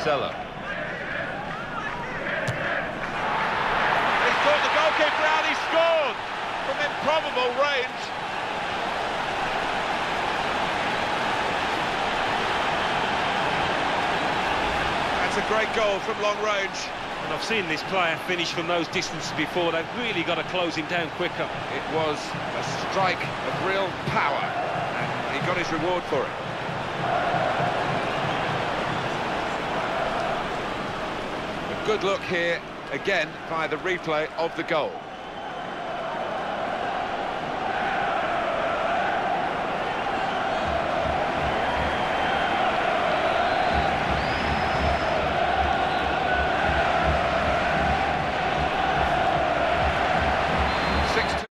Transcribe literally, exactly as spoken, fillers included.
Marcelo. He's caught the goalkeeper out, he scored from improbable range. That's a great goal from long range. And I've seen this player finish from those distances before. They've really got to close him down quicker. It was a strike of real power, and he got his reward for it. A good look here, again, by the replay of the goal.